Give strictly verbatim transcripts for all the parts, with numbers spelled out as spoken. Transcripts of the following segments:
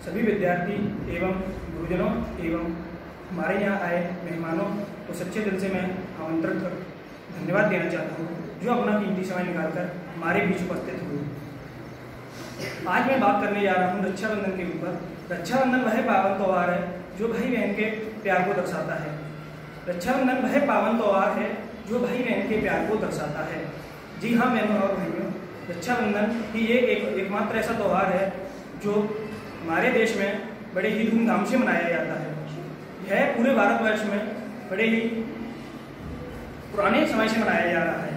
सभी विद्यार्थी एवं गुरुजनों एवं हमारे यहाँ आए मेहमानों को सच्चे दिल से मैं आमंत्रित कर धन्यवाद देना चाहता हूँ, जो अपना कीमती समय निकालकर हमारे बीच उपस्थित हुए। आज मैं बात करने जा रहा हूँ रक्षाबंधन के ऊपर। रक्षाबंधन वह पावन त्यौहार है जो भाई बहन के प्यार को दर्शाता है। रक्षाबंधन वह पावन त्यौहार है जो भाई बहन के प्यार को दर्शाता है। जी हाँ बहनों और भाइयों, रक्षाबंधन ही ये एक एकमात्र ऐसा त्यौहार है जो हमारे देश में बड़े ही धूमधाम से मनाया जाता है। यह पूरे भारतवर्ष में बड़े ही पुराने समय से मनाया जा रहा है।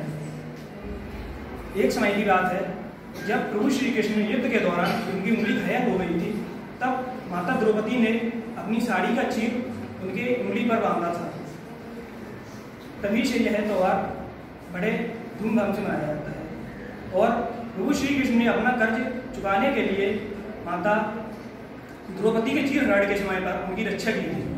एक समय की बात है जब प्रभु श्री कृष्ण युद्ध के दौरान उनकी उंगली घायल हो गई थी, तब माता द्रौपदी ने अपनी साड़ी का चीर उनके उंगली पर बांधा था। तभी से यह त्यौहार बड़े धूमधाम से मनाया जाता है। और प्रभु श्री कृष्ण ने अपना कर्ज चुकाने के लिए माता द्रौपदी के चीर हरण के समय पर उनकी रक्षा की थी।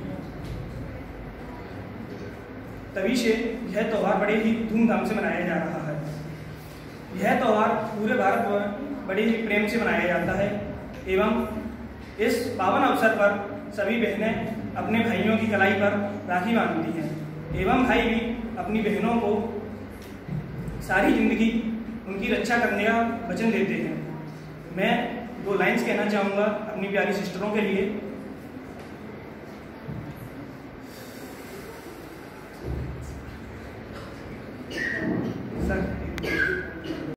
तभी से यह त्यौहार बड़े ही धूमधाम से मनाया जा रहा है। यह त्यौहार पूरे भारत में बड़े ही प्रेम से मनाया जाता है एवं इस पावन अवसर पर सभी बहनें अपने भाइयों की कलाई पर राखी बांधती हैं एवं भाई भी अपनी बहनों को सारी जिंदगी उनकी रक्षा करने का वचन देते हैं। मैं दो लाइन्स कहना चाहूँगा अपनी प्यारी सिस्टरों के लिए।